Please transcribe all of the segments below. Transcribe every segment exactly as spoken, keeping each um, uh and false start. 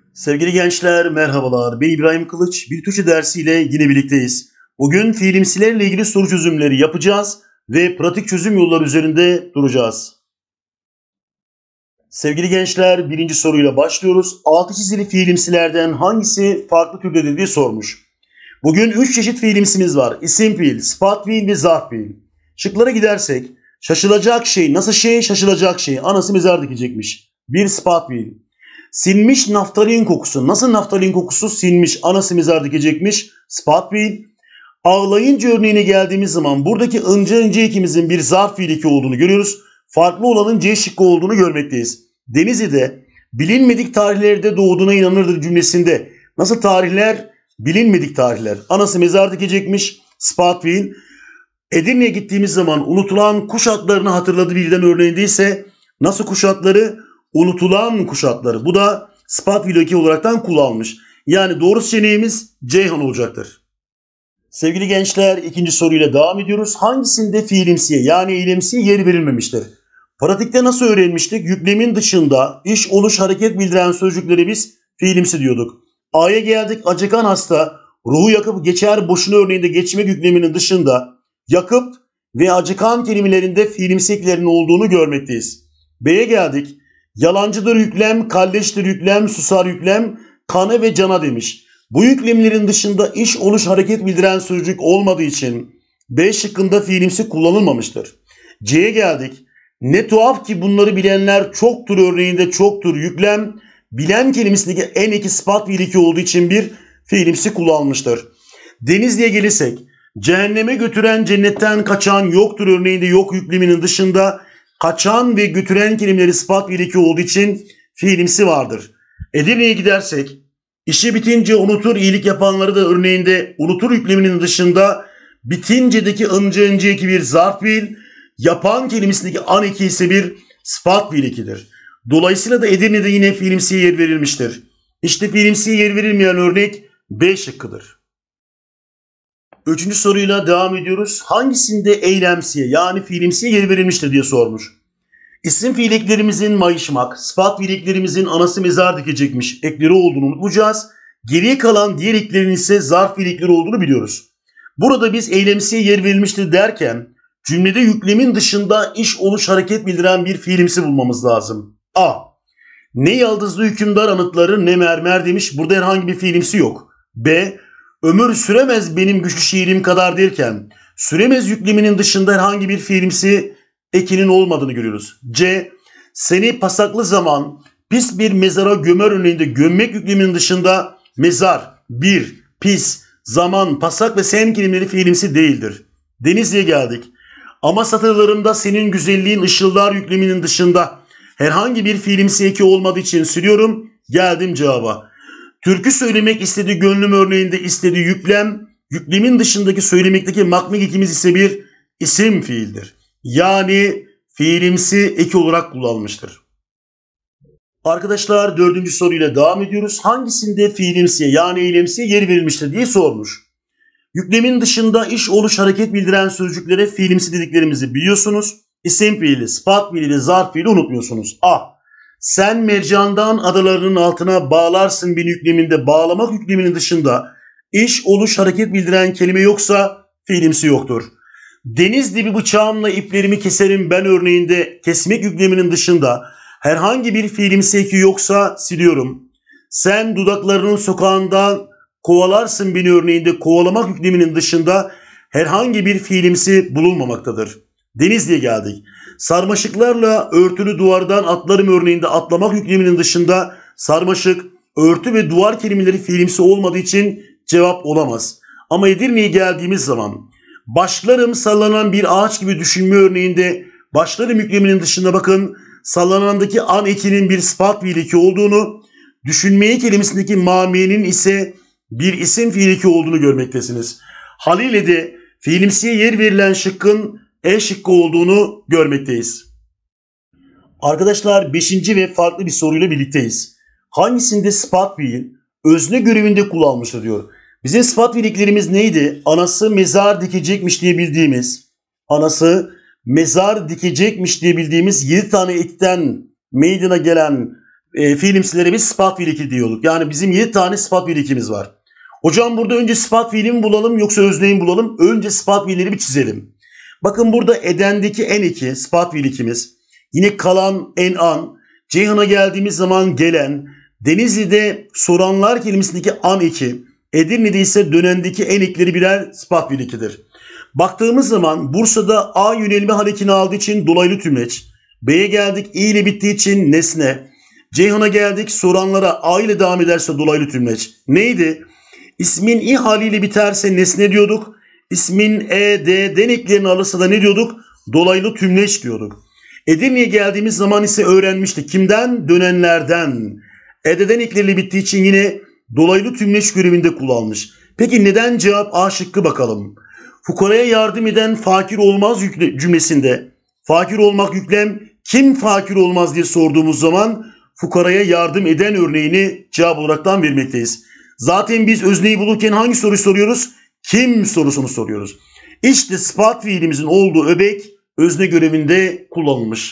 Sevgili gençler merhabalar. Ben İbrahim Kılıç. Bir Türkçe dersiyle yine birlikteyiz. Bugün fiilimsilerle ilgili soru çözümleri yapacağız ve pratik çözüm yolları üzerinde duracağız. Sevgili gençler birinci soruyla başlıyoruz. Altı çizili fiilimsilerden hangisi farklı türdedir diye sormuş. Bugün üç çeşit fiilimsimiz var. İsim fiil, sıfat fiil ve zarf fiil. Şıklara gidersek şaşılacak şey, nasıl şey, şaşılacak şey. Anası mezar dikecekmiş. Bir sıfat fiil. Sinmiş naftalin kokusu. Nasıl naftalin kokusu? Sinmiş. Anası mezar dikecekmiş. Sıfat fiil. Ağlayınca örneğine geldiğimiz zaman buradaki ınca ınca ikimizin bir zarf fiil eki olduğunu görüyoruz. Farklı olanın C şıkkı olduğunu görmekteyiz. Denizli'de bilinmedik tarihlerde doğduğuna inanırdır cümlesinde. Nasıl tarihler? Bilinmedik tarihler. Anası mezar dikecekmiş. Sıfat fiil. Edirne'ye gittiğimiz zaman unutulan kuş adlarını hatırladı bilden örneğinde ise nasıl kuş adları? Unutulan kuş adları. Bu da sıfat fiil eki olaraktan kullanılmış. Yani doğru seçeneğimiz Ceyhan olacaktır. Sevgili gençler ikinci soruyla devam ediyoruz. Hangisinde fiilimsiye yani eylemsiye yer verilmemiştir? Pratikte nasıl öğrenmiştik? Yüklemin dışında iş, oluş, hareket bildiren sözcükleri biz fiilimsi diyorduk. A'ya geldik. Acıkan hasta ruhu yakıp geçer boşuna örneğinde geçmek yükleminin dışında yakıp ve acıkan kelimelerinde fiilimsi eklerinin olduğunu görmekteyiz. B'ye geldik. Yalancıdır yüklem, kalleştir yüklem, susar yüklem, kana ve cana demiş. Bu yüklemlerin dışında iş, oluş, hareket bildiren sözcük olmadığı için B şıkkında fiilimsi kullanılmamıştır. C'ye geldik. Ne tuhaf ki bunları bilenler çoktur örneğinde çoktur yüklem, bilen kelimesindeki en eki sıfat fiil eki olduğu için bir fiilimsi kullanılmıştır. Denizli'ye gelirsek cehenneme götüren cennetten kaçan yoktur örneğinde yok yükleminin dışında kaçan ve götüren kelimeleri sıfat fiil eki olduğu için fiilimsi vardır. Edirne'ye gidersek işi bitince unutur iyilik yapanları da örneğinde unutur yükleminin dışında bitincedeki ınca ınca eki bir zarf fiil, yapan kelimesindeki an eki ise bir sıfat fiil ekidir. Dolayısıyla da Edirne'de yine fiilimsiye yer verilmiştir. İşte fiilimsiye yer verilmeyen örnek B şıkkıdır. Üçüncü soruyla devam ediyoruz. Hangisinde eylemsiye yani fiilimsiye yer verilmiştir diye sormuş. İsim fiil eklerimizin mayışmak, sıfat fiil eklerimizin anası mezar dikecekmiş ekleri olduğunu unutmayacağız. Geriye kalan diğer eklerin ise zarf fiil ekleri olduğunu biliyoruz. Burada biz eylemsiye yer verilmiştir derken cümlede yüklemin dışında iş, oluş, hareket bildiren bir fiilimsi bulmamız lazım. A. Ne yaldızlı hükümdar anıtları ne mermer demiş. Burada herhangi bir fiilimsi yok. B. Ömür süremez benim güçlü şiirim kadar derken süremez yükleminin dışında herhangi bir fiilimsi ekinin olmadığını görüyoruz. C. Seni pasaklı zaman pis bir mezara gömer örneğinde gömmek yükleminin dışında mezar, bir, pis, zaman, pasak ve sen kelimeleri fiilimsi değildir. Denizli'ye geldik. Ama satırlarımda senin güzelliğin ışıldar yükleminin dışında herhangi bir fiilimsi eki olmadığı için siliyorum. Geldim cevaba. Türkü söylemek istediği gönlüm örneğinde istediği yüklem, yüklemin dışındaki söylemekteki makmik ekimiz ise bir isim fiildir. Yani fiilimsi eki olarak kullanılmıştır. Arkadaşlar dördüncü soruyla devam ediyoruz. Hangisinde fiilimsiye yani eylemsiye yer verilmiştir diye sormuş. Yüklemin dışında iş, oluş, hareket bildiren sözcüklere fiilimsi dediklerimizi biliyorsunuz. İsim fiili, sıfat fiili, zarf fiili unutmuyorsunuz. A. Sen mercandan adalarının altına bağlarsın beni yükleminde bağlamak yükleminin dışında iş, oluş, hareket bildiren kelime yoksa fiilimsi yoktur. Deniz dibi bıçağımla iplerimi keserim ben örneğinde kesmek yükleminin dışında herhangi bir fiilimsi eki yoksa siliyorum. Sen dudaklarının sokağından kovalarsın beni örneğinde kovalamak yükleminin dışında herhangi bir fiilimsi bulunmamaktadır. Denizli'ye geldik. Sarmaşıklarla örtülü duvardan atlarım örneğinde atlamak yükleminin dışında sarmaşık, örtü ve duvar kelimeleri fiilimsi olmadığı için cevap olamaz. Ama Edirne'ye geldiğimiz zaman başlarım sallanan bir ağaç gibi düşünme örneğinde başlarım yükleminin dışında bakın sallanandaki an ekinin bir sıfat fiil eki olduğunu, düşünmeye kelimesindeki mamiyenin ise bir isim fiil eki olduğunu görmektesiniz. Haliyle de fiilimsiye yer verilen şıkkın E şıkkı olduğunu görmekteyiz. Arkadaşlar beşinci ve farklı bir soruyla birlikteyiz. Hangisinde sıfat fiil özne görevinde kullanılmıştır diyor. Bizim sıfat fiillerimiz neydi? Anası mezar dikecekmiş diye bildiğimiz, anası mezar dikecekmiş diye bildiğimiz yedi tane ekten meydana gelen e, fiilimsilere biz sıfat fiil eki diyorduk. Yani bizim yedi tane sıfat fiil ekimiz var. Hocam burada önce sıfat fiili mi bulalım yoksa özneyi mi bulalım? Önce sıfat fiilleri bir çizelim. Bakın burada edendeki en eki sıfat fiil ekimiz. Yine kalan en an. Ceyhan'a geldiğimiz zaman gelen. Denizli'de soranlar kelimesindeki an eki. Edirne'de ise dönendeki en ekleri birer sıfat fiil ekidir. Baktığımız zaman Bursa'da A yönelimi harekini aldığı için dolaylı tümleç. B'ye geldik i ile bittiği için nesne. Ceyhan'a geldik soranlara A ile devam ederse dolaylı tümleç. Neydi? İsmin i haliyle biterse nesne diyorduk. İsmin e, d, den eklerini alırsa da ne diyorduk? Dolaylı tümleç diyorduk. Edirne'ye geldiğimiz zaman ise öğrenmiştik. Kimden? Dönenlerden. E'den ekleriyle bittiği için yine dolaylı tümleç görevinde kullanmış. Peki neden cevap A şıkkı bakalım. Fukaraya yardım eden fakir olmaz cümlesinde fakir olmak yüklem, kim fakir olmaz diye sorduğumuz zaman fukaraya yardım eden örneğini cevap olaraktan vermekteyiz. Zaten biz özneyi bulurken hangi soruyu soruyoruz? Kim sorusunu soruyoruz. İşte sıfat fiilimizin olduğu öbek özne görevinde kullanılmış.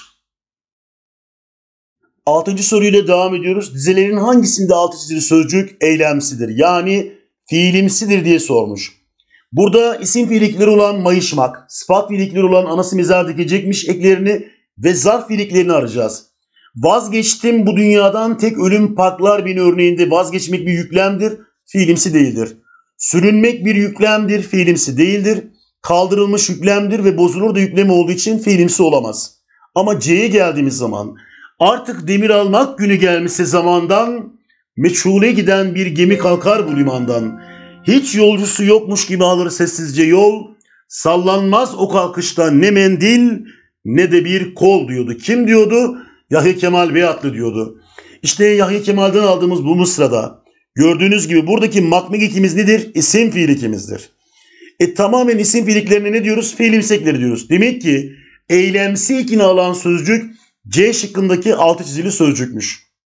Altıncı soruyla devam ediyoruz. Dizelerin hangisinde altı çizili sözcük eylemsidir? Yani fiilimsidir diye sormuş. Burada isim fiilikleri olan mayışmak, sıfat fiilikleri olan anası mezar dikecekmiş eklerini ve zarf fiiliklerini arayacağız. Vazgeçtim bu dünyadan tek ölüm paklar beni örneğinde vazgeçmek bir yüklemdir, fiilimsi değildir. Sürünmek bir yüklemdir, fiilimsi değildir. Kaldırılmış yüklemdir ve bozulur da yüklemi olduğu için fiilimsi olamaz. Ama C'ye geldiğimiz zaman artık demir almak günü gelmişse zamandan meçhule giden bir gemi kalkar bu limandan. Hiç yolcusu yokmuş gibi alır sessizce yol. Sallanmaz o kalkışta ne mendil ne de bir kol diyordu. Kim diyordu? Yahya Kemal Beyatlı diyordu. İşte Yahya Kemal'den aldığımız bu mısrada gördüğünüz gibi buradaki makmek ekimiz nedir? İsim fiil ekimizdir. E tamamen isim fiiliklerine ne diyoruz? Fiilimsekleri diyoruz. Demek ki eylemsi ekini alan sözcük C şıkkındaki altı çizili sözcükmüş.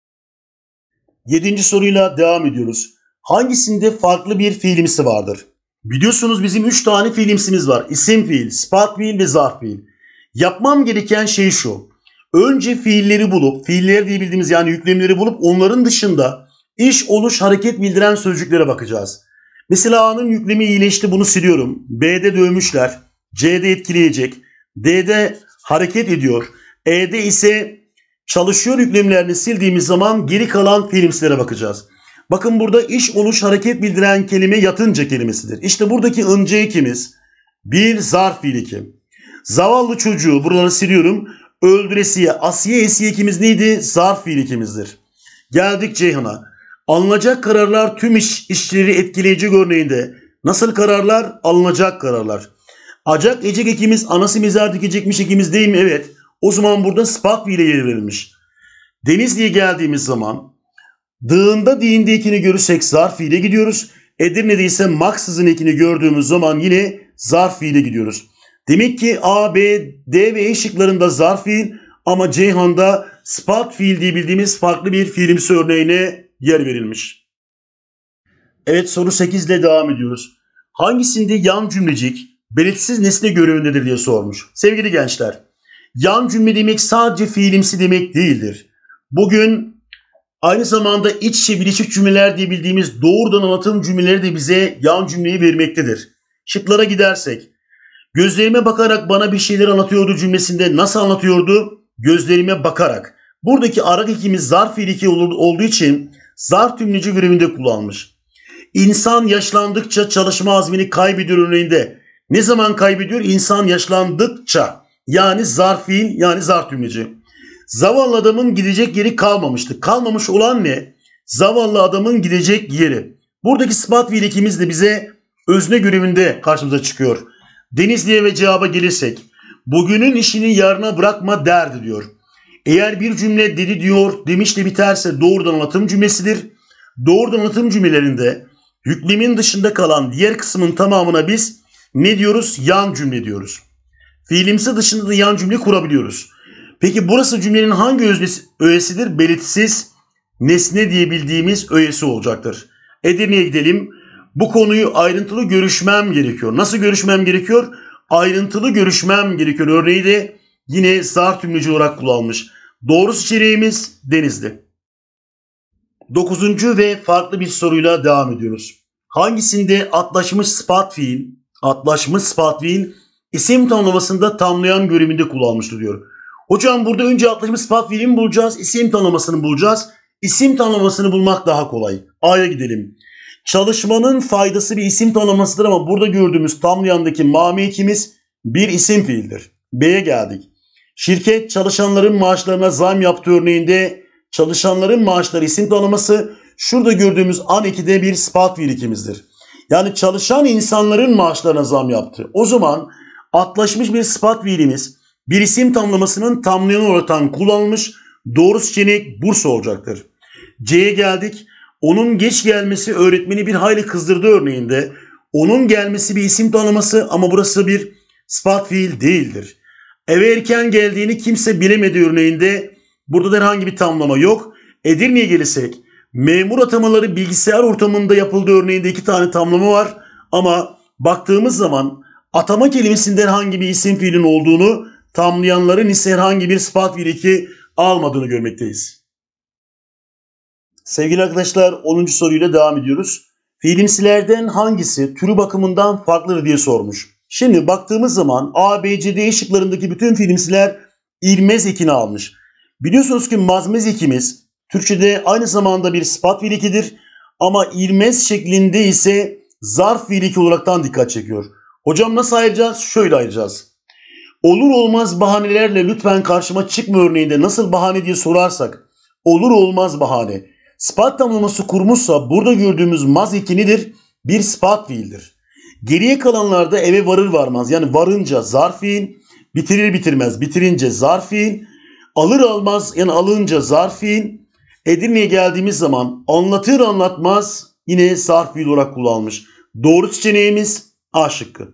Yedinci soruyla devam ediyoruz. Hangisinde farklı bir fiilimsi vardır? Biliyorsunuz bizim üç tane fiilimsimiz var. İsim fiil, sıfat fiil ve zarf fiil. Yapmam gereken şey şu. Önce fiilleri bulup, fiiller diye bildiğimiz yani yüklemleri bulup onların dışında iş, oluş, hareket bildiren sözcüklere bakacağız. Mesela A'nın yüklemi iyileşti, bunu siliyorum. B'de dövmüşler. C'de etkileyecek. D'de hareket ediyor. E'de ise çalışıyor yüklemlerini sildiğimiz zaman geri kalan fiilimsilere bakacağız. Bakın burada iş, oluş, hareket bildiren kelime yatınca kelimesidir. İşte buradaki ınca ekimiz bir zarf fiil eki. Zavallı çocuğu buraları siliyorum. Öldüresiye, asiye, esiye ekimiz neydi? Zarf fiil ekimizdir. Geldik Ceyhan'a. Alınacak kararlar tüm iş, işleri etkileyecek örneğinde. Nasıl kararlar? Alınacak kararlar. Acak, ecek ekimiz anası mezar dikecekmiş ekimiz değil mi? Evet. O zaman burada sıfat fiile yer verilmiş. Denizli'ye geldiğimiz zaman dığında diyinde ekini görürsek zarf fiile gidiyoruz. Edirne'de ise maksızın ekini gördüğümüz zaman yine zarf fiile gidiyoruz. Demek ki A, B, D ve E şıklarında zarf fiil ama Ceyhan'da sıfat fiil diye bildiğimiz farklı bir fiilimsi örneğine yer verilmiş. Evet, soru sekiz ile devam ediyoruz. Hangisinde yan cümlecik belirsiz nesne görevindedir diye sormuş. Sevgili gençler, yan cümle demek sadece fiilimsi demek değildir. Bugün aynı zamanda iç içe bileşik cümleler diye bildiğimiz doğrudan anlatım cümleleri de bize yan cümleyi vermektedir. Şıklara gidersek, gözlerime bakarak bana bir şeyler anlatıyordu cümlesinde nasıl anlatıyordu? Gözlerime bakarak. Buradaki arak ekimiz zarf fiil eki olduğu için zarf tümleci görevinde kullanmış. İnsan yaşlandıkça çalışma azmini kaybediyor örneğinde. Ne zaman kaybediyor? İnsan yaşlandıkça. Yani zarf fiil yani zarf tümleci. Zavallı adamın gidecek yeri kalmamıştı. Kalmamış olan ne? Zavallı adamın gidecek yeri. Buradaki sıfat fiil ekimiz de bize özne görevinde karşımıza çıkıyor. Denizli'ye ve cevaba gelirsek. Bugünün işini yarına bırakma derdi diyor. Eğer bir cümle dedi diyor demişle biterse doğrudan anlatım cümlesidir. Doğrudan anlatım cümlelerinde yüklemin dışında kalan diğer kısmın tamamına biz ne diyoruz? Yan cümle diyoruz. Fiilimsi dışında da yan cümle kurabiliyoruz. Peki burası cümlenin hangi öznesi, öğesidir? Belirtisiz nesne diye bildiğimiz öğesi olacaktır. Edirne'ye gidelim. Bu konuyu ayrıntılı görüşmem gerekiyor. Nasıl görüşmem gerekiyor? Ayrıntılı görüşmem gerekiyor. Örneği de yine zarf tümleci olarak kullanılmış. Doğru seçeneğimiz Denizli. Dokuzuncu ve farklı bir soruyla devam ediyoruz. Hangisinde atlaşmış sıfat fiil, atlaşmış sıfat fiil isim tamlamasında tamlayan görevinde kullanmıştır diyor. Hocam burada önce atlaşmış sıfat fiili mi bulacağız, isim tamlamasını bulacağız. İsim tamlamasını bulmak daha kolay. A'ya gidelim. Çalışmanın faydası bir isim tamlamasıdır ama burada gördüğümüz tamlayandaki mame ekimiz bir isim fiildir. B'ye geldik. Şirket çalışanların maaşlarına zam yaptığı örneğinde çalışanların maaşları isim tanımlaması, şurada gördüğümüz an ikide bir sıfat fiil ikimizdir. Yani çalışan insanların maaşlarına zam yaptı. O zaman atlaşmış bir sıfat fiilimiz bir isim tamlamasının tamlayanı olarak kullanılmış, doğru seçenek Bursa olacaktır. C'ye geldik. Onun geç gelmesi öğretmeni bir hayli kızdırdı örneğinde. Onun gelmesi bir isim tanımlaması ama burası bir sıfat fiil değildir. Eve erken geldiğini kimse bilemedi örneğinde burada da herhangi bir tamlama yok. Edirne'ye gelirsek memur atamaları bilgisayar ortamında yapıldığı örneğinde iki tane tamlama var. Ama baktığımız zaman atama kelimesinde herhangi bir isim fiilin olduğunu, tamlayanların ise herhangi bir sıfat fiil eki almadığını görmekteyiz. Sevgili arkadaşlar onuncu soruyla devam ediyoruz. Fiilimsilerden hangisi türü bakımından farklıdır diye sormuş. Şimdi baktığımız zaman A, B, C, D şıklarındaki bütün fiilimsiler ilmez ekini almış. Biliyorsunuz ki mazmez ekimiz Türkçe'de aynı zamanda bir sıfat fiil ekidir. Ama ilmez şeklinde ise zarf fiil eki olaraktan dikkat çekiyor. Hocam nasıl ayıracağız? Şöyle ayıracağız. Olur olmaz bahanelerle lütfen karşıma çıkma örneğinde nasıl bahane diye sorarsak olur olmaz bahane. Sıfat tamlaması kurmuşsa burada gördüğümüz maz ekinidir. Bir sıfat fiildir. Geriye kalanlarda eve varır varmaz yani varınca zarf fiil, bitirir bitirmez bitirince zarf fiil, alır almaz yani alınca zarf fiil, Edirne'ye geldiğimiz zaman anlatır anlatmaz yine zarf fiil olarak kullanılmış. Doğru seçeneğimiz A şıkkı.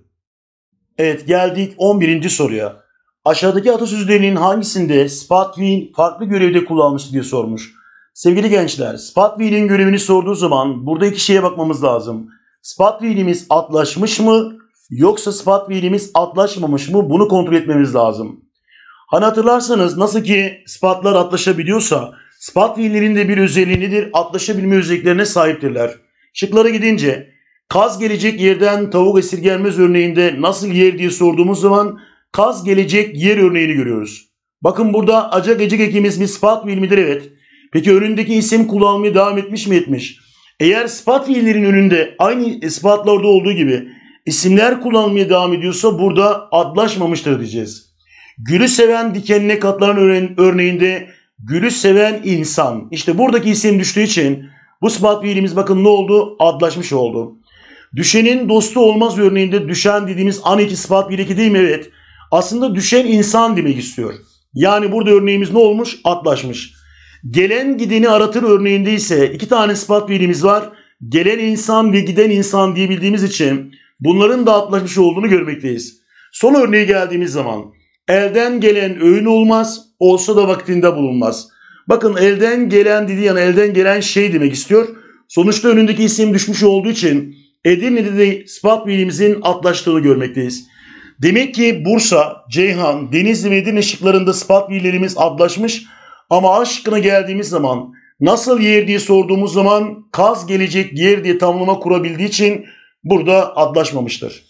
Evet geldik on birinci soruya. Aşağıdaki atasözlerinin hangisinde sıfat fiil farklı görevde kullanılmıştır diye sormuş. Sevgili gençler, sıfat fiilin görevini sorduğu zaman burada iki şeye bakmamız lazım. Sıfat fiilimiz atlaşmış mı yoksa sıfat fiilimiz atlaşmamış mı bunu kontrol etmemiz lazım. Hani hatırlarsanız nasıl ki sıfatlar atlaşabiliyorsa sıfat fiillerin de bir özelliği nedir? Atlaşabilme özelliklerine sahiptirler. Şıklara gidince kaz gelecek yerden tavuk esirgenmez örneğinde nasıl yer diye sorduğumuz zaman kaz gelecek yer örneğini görüyoruz. Bakın burada acak ecek ekimiz bir sıfat fiil midir? Evet. Peki önündeki isim kullanmaya devam etmiş mi? Etmiş. Eğer sıfat fiillerin önünde aynı sıfatlarda olduğu gibi isimler kullanmaya devam ediyorsa burada atlaşmamıştır diyeceğiz. Gülü seven dikenine katlanan örneğinde gülü seven insan. İşte buradaki isim düştüğü için bu sıfat fiilimiz bakın ne oldu? Adlaşmış oldu. Düşenin dostu olmaz örneğinde düşen dediğimiz an iki sıfat fiil eki değil mi? Evet. Aslında düşen insan demek istiyor. Yani burada örneğimiz ne olmuş? Atlaşmış. Gelen gideni aratır örneğinde ise iki tane sıfat fiilimiz var. Gelen insan ve giden insan diyebildiğimiz için bunların da atlaşmış olduğunu görmekteyiz. Son örneğe geldiğimiz zaman elden gelen öğün olmaz, olsa da vaktinde bulunmaz. Bakın elden gelen dediği yani elden gelen şey demek istiyor. Sonuçta önündeki isim düşmüş olduğu için Edirne'de de sıfat fiilimizin atlaştığını görmekteyiz. Demek ki Bursa, Ceyhan, Denizli ve Edirne şıklarında sıfat fiillerimiz atlaşmış. Ama A şıkkına geldiğimiz zaman nasıl yer diye sorduğumuz zaman kaz gelecek yer diye tamlama kurabildiği için burada atlaşmamıştır.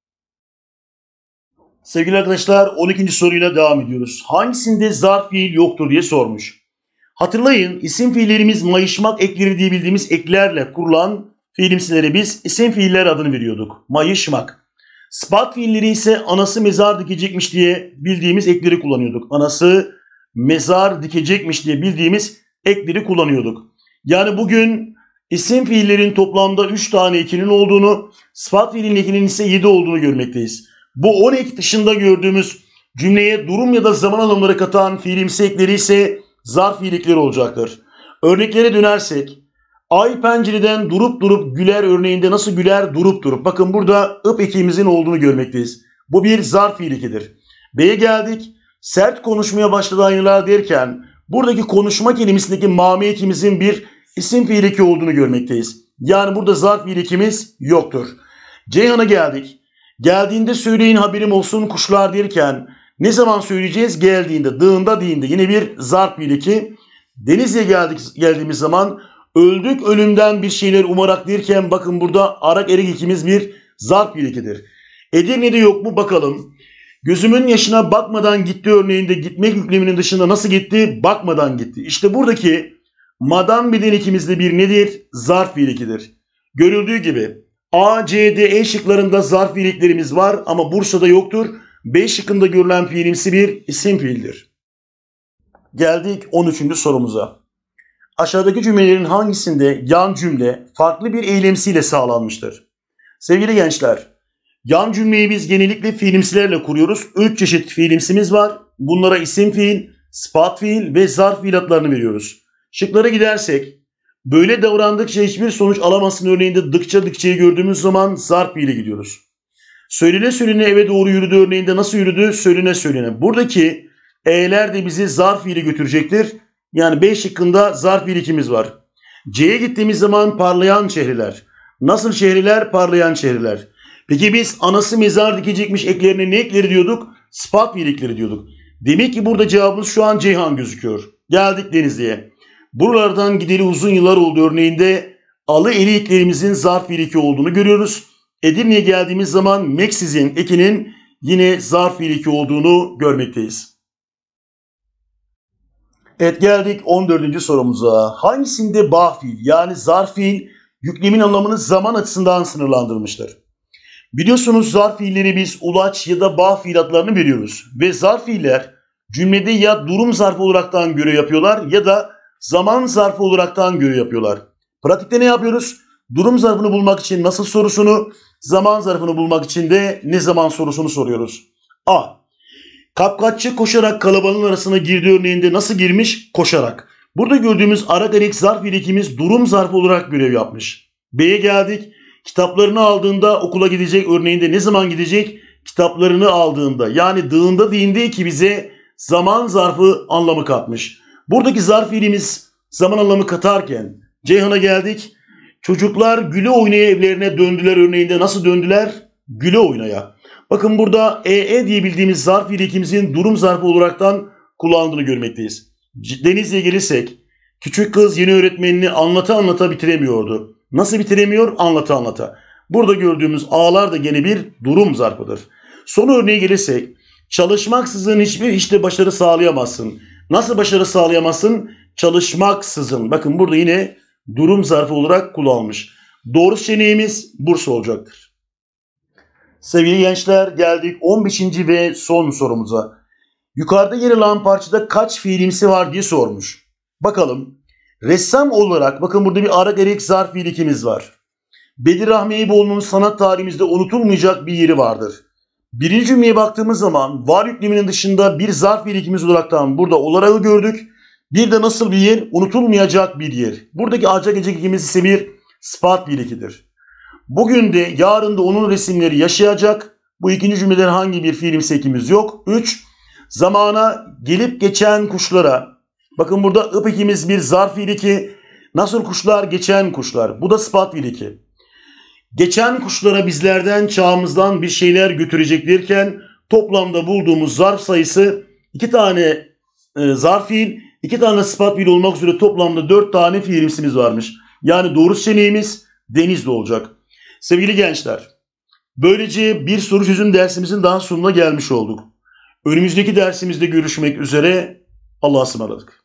Sevgili arkadaşlar on ikinci soruyla devam ediyoruz. Hangisinde zarf fiil yoktur diye sormuş. Hatırlayın isim fiillerimiz mayışmak ekleri diye bildiğimiz eklerle kurulan fiilimsilere biz isim fiiller adını veriyorduk. Mayışmak. Sıfat fiilleri ise anası mezar dikecekmiş diye bildiğimiz ekleri kullanıyorduk. Anası mezar dikecekmiş diye bildiğimiz ekleri kullanıyorduk. Yani bugün isim fiillerin toplamda üç tane ekinin olduğunu, sıfat fiilin ekinin ise yedi olduğunu görmekteyiz. Bu on ek dışında gördüğümüz cümleye durum ya da zaman anlamları katan fiilimsi ekleri ise zarf fiil ekleri olacaktır. Örneklere dönersek ay pencereden durup durup güler örneğinde nasıl güler durup durup. Bakın burada ıp ekimizin olduğunu görmekteyiz. Bu bir zarf fiil ekidir. B'ye geldik. Sert konuşmaya başladı aynalar derken buradaki konuşma kelimesindeki mame ekimizin bir isim fiil eki olduğunu görmekteyiz. Yani burada zarf fiil ekimiz yoktur. Ceyhan'a geldik. Geldiğinde söyleyin haberim olsun kuşlar derken ne zaman söyleyeceğiz? Geldiğinde, dığında, değinde yine bir zarf fiil eki. Denizli'ye geldik, geldiğimiz zaman Öldük ölümden bir şeyler umarak derken bakın burada arak erik ikimiz bir zarf fiilidir. Edirne'de yok mu bakalım. Gözümün yaşına bakmadan gitti örneğinde gitmek yükleminin dışında nasıl gitti? Bakmadan gitti. İşte buradaki madan beden ikimizde bir nedir? Zarf fiilidir. Görüldüğü gibi A, C, D, E şıklarında zarf fiillerimiz var ama Bursa'da yoktur. B şıkkında görülen fiilimsi bir isim fiildir. Geldik on üçüncü sorumuza. Aşağıdaki cümlelerin hangisinde yan cümle farklı bir eylemsiyle sağlanmıştır? Sevgili gençler, yan cümleyi biz genellikle fiilimsilerle kuruyoruz. Üç çeşit fiilimsimiz var. Bunlara isim fiil, sıfat fiil ve zarf fiil adlarını veriyoruz. Şıklara gidersek, böyle davrandıkça hiçbir sonuç alamazsın örneğinde dıkça dıkçayı gördüğümüz zaman zarf fiile gidiyoruz. Söylene söylene eve doğru yürüdü örneğinde nasıl yürüdü? Söylene söylene. Buradaki e'ler de bizi zarf fiile götürecektir. Yani B şıkkında zarf fiil ikimiz var. C'ye gittiğimiz zaman parlayan çehreler. Nasıl çehreler? Parlayan çehreler. Peki biz anası mezar dikecekmiş eklerine ne ekleri diyorduk? Sıfat fiil ekleri diyorduk. Demek ki burada cevabımız şu an Ceyhan gözüküyor. Geldik Denizli'ye. Buralardan gideli uzun yıllar oldu örneğinde alı eli eklerimizin zarf fiil eki olduğunu görüyoruz. Edirne'ye geldiğimiz zaman meksizin ekinin yine zarf fiil eki olduğunu görmekteyiz. Evet, geldik on dördüncü sorumuza. Hangisinde bağ fiil yani zarf fiil yüklemin anlamını zaman açısından sınırlandırmıştır? Biliyorsunuz zarf fiilleri biz ulaç ya da bağ fiil adlarını veriyoruz. Ve zarf fiiller cümlede ya durum zarfı olaraktan görev yapıyorlar ya da zaman zarfı olaraktan görev yapıyorlar. Pratikte ne yapıyoruz? Durum zarfını bulmak için nasıl sorusunu, zaman zarfını bulmak için de ne zaman sorusunu soruyoruz. A. Kapkaççı koşarak kalabalığın arasına girdiği örneğinde nasıl girmiş? Koşarak. Burada gördüğümüz arak erik zarf fiil ekimiz durum zarfı olarak görev yapmış. B'ye geldik. Kitaplarını aldığında okula gidecek örneğinde ne zaman gidecek? Kitaplarını aldığında yani dığında değindi ki bize zaman zarfı anlamı katmış. Buradaki zarf fiilimiz zaman anlamı katarken Ceyhan'a geldik. Çocuklar güle oynaya evlerine döndüler örneğinde nasıl döndüler? Güle oynaya. Bakın burada ee diye bildiğimiz zarf fiil ekimizin durum zarfı olaraktan kullandığını görmekteyiz. Denizli'ye gelirsek küçük kız yeni öğretmenini anlata anlata bitiremiyordu. Nasıl bitiremiyor? Anlata anlata. Burada gördüğümüz A'lar da gene bir durum zarfıdır. Son örneğe gelirsek çalışmaksızın hiçbir işte başarı sağlayamazsın. Nasıl başarı sağlayamazsın? Çalışmaksızın. Bakın burada yine durum zarfı olarak kullanılmış. Doğru seçeneğimiz Bursa olacaktır. Sevgili gençler, geldik on beşinci ve son sorumuza. Yukarıda yer alan parçada kaç fiilimsi var diye sormuş. Bakalım. Ressam olarak bakın burada bir arak erik zarf fiil ekimiz var. Bedir Rahmi Eyüboğlu'nun sanat tarihimizde unutulmayacak bir yeri vardır. Birinci cümleye baktığımız zaman var yükleminin dışında bir zarf fiil ekimiz olaraktan burada olarağı gördük. Bir de nasıl bir yer? Unutulmayacak bir yer. Buradaki acak ecek ekimiz ise bir sıfat fiil ekidir. Bugün de yarın da onun resimleri yaşayacak. Bu ikinci cümleden hangi bir fiilimsi ekimiz yok. üç. Zamana gelip geçen kuşlara. Bakın burada ıp ekimiz bir zarf fiil eki. Nasıl kuşlar? Geçen kuşlar. Bu da sıfat fiil eki. Geçen kuşlara bizlerden çağımızdan bir şeyler götürecek derken toplamda bulduğumuz zarf sayısı iki tane e, zarf fiil, iki tane sıfat fiil olmak üzere toplamda dört tane fiilimsimiz varmış. Yani doğru seçeneğimiz Denizli olacak. Sevgili gençler, böylece bir soru çözüm dersimizin daha sonuna gelmiş olduk. Önümüzdeki dersimizde görüşmek üzere. Allah'a ısmarladık.